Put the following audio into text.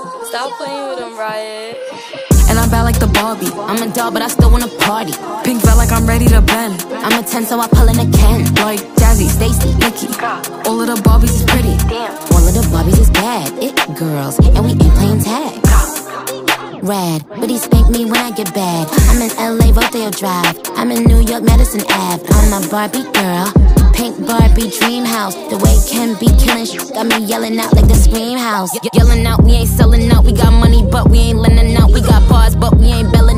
Stop playing with him, Riot. And I'm bad like the Barbie. I'm a doll, but I still wanna party. Pink felt like I'm ready to bend. I'm a 10, so I pull in a Ken. Like Jazzy, Stacy, Nikki. All of the Barbies is pretty. All of the Barbies is bad. It girls, and we ain't playing tag. Rad, but he spank me when I get bad. I'm in LA, Rodeo Drive. I'm in New York, Madison Ave. I'm a Barbie girl. Pink Barbie dream house. The way Ken be killing got me yelling out like the Scream House. Yelling out, we ain't selling out. We got money, but we ain't lending out. We got bars, but we ain't belling